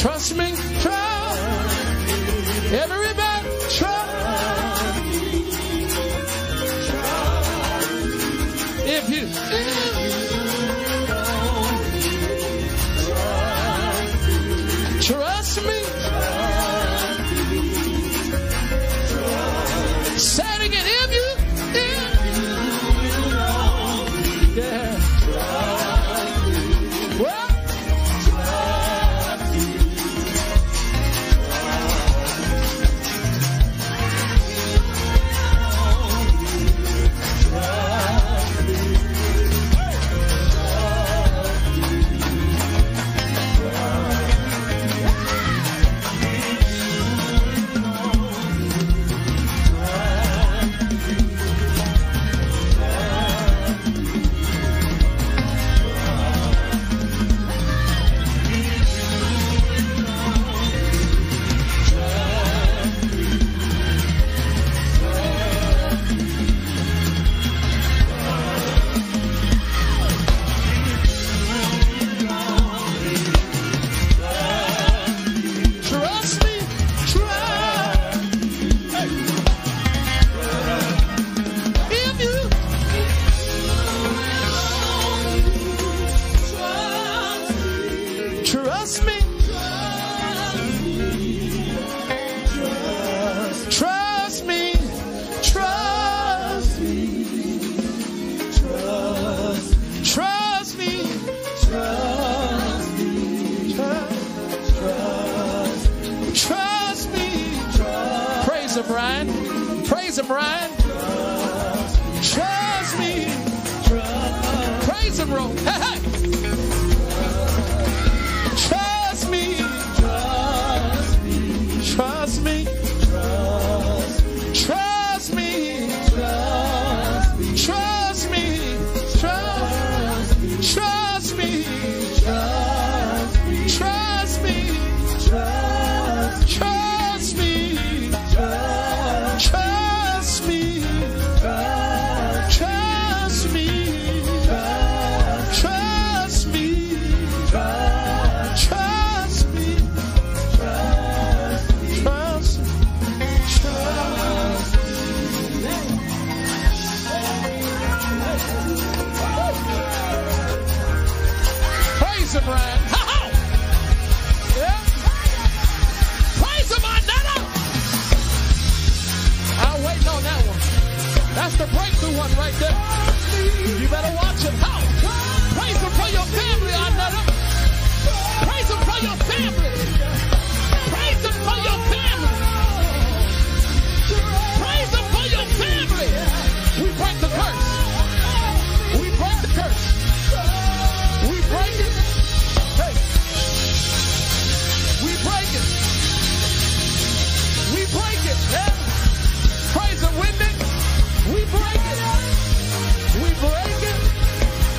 Trust me. Trust. Everybody trust. If you trust me. Say it again. If you yeah. Well, trust me. Trust me. Trust me. Trust me. Trust me. Praise him, Brian. Praise him, Brian. Trust me. Praise him, Ro. Hey, hey. Trust me. Trust me. Trust me. Trust me. Trust me. Trust me. Trust me. Trust me. Trust me. Trust me. Trust me. Praise him, Brian. Yeah. Praise him, Nana. I'm waiting on that one. That's the breakthrough one right there. You better watch it. Praise him for your family, Nana. Praise him for your family. Praise him for your family. Praise him for your family. We break the curse. We break the curse. We break it. Hey. We break it. We break it. Yeah. Praise him, Wendy. We break it. We break it.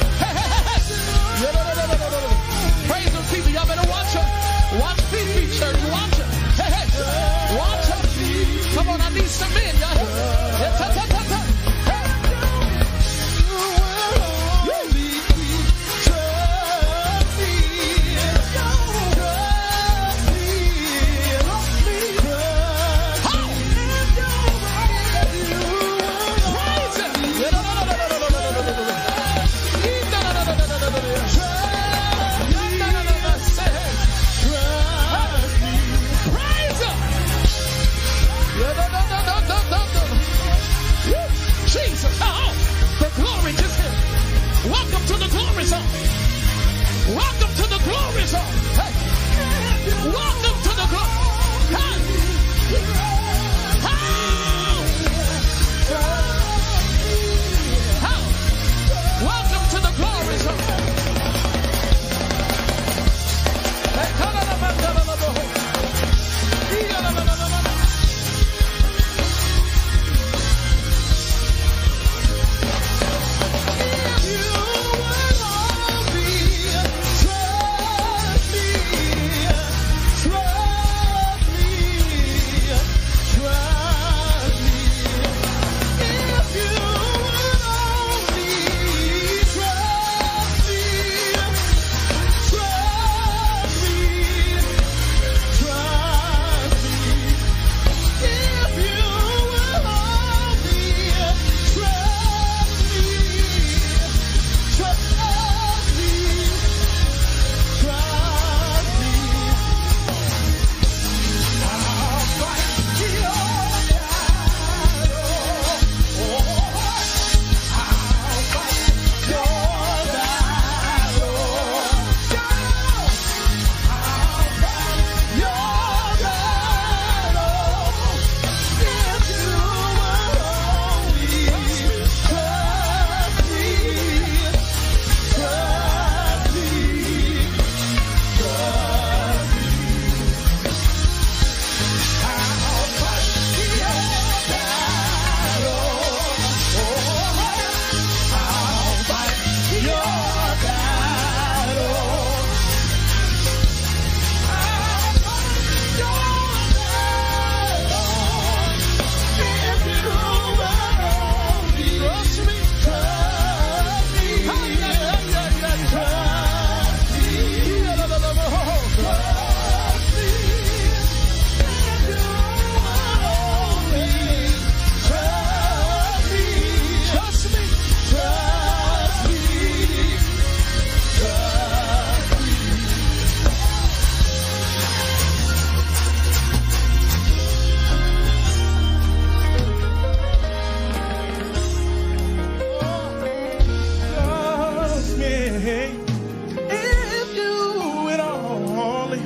if you would only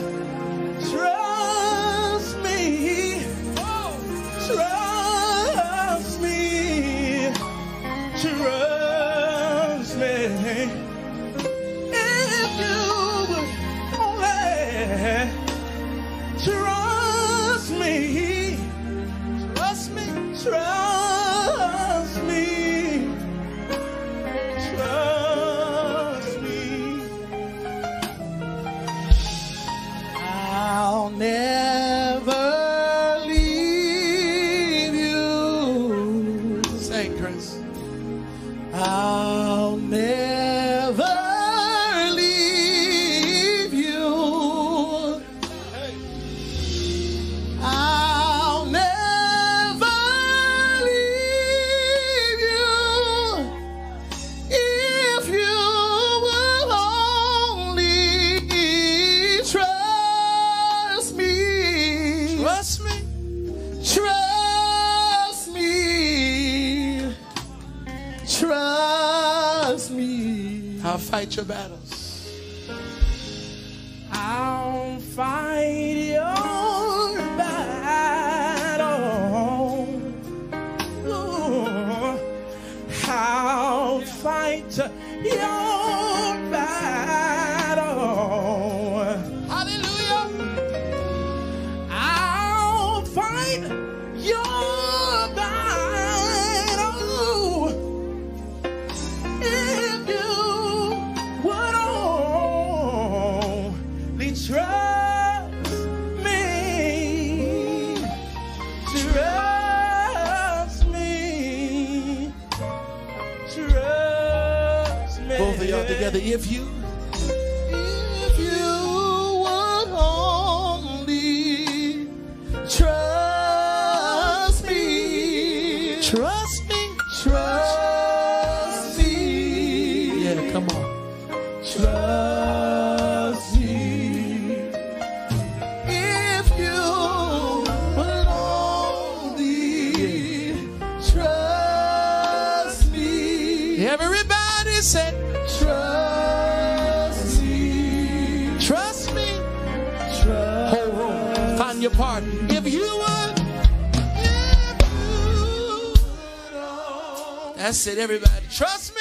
trust me, trust me, trust me. If you would only trust me, trust me, trust me, trust me. I'll never leave you. Sing, Chris. I'll never leave you. I'll never leave you if you will only trust me. Trust me. Trust me. Trust me. I'll fight your battles. I'll fight your battle. Ooh. I'll fight your battle. Hallelujah. I'll fight your battle. If you would only trust me, trust me, trust me. Both of y'all together. If you would only trust me, trust me, trust me. Yeah, come on. Trust me. If you would only trust me. Everybody said, trust me. Trust me. Trust. Whole room. Find your part. If you would. That's it, everybody. Trust me.